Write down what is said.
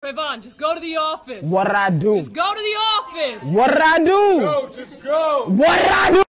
Trayvon, just go to the office. What'd I do? Just go to the office. What'd I do? Go, just go. What'd I do?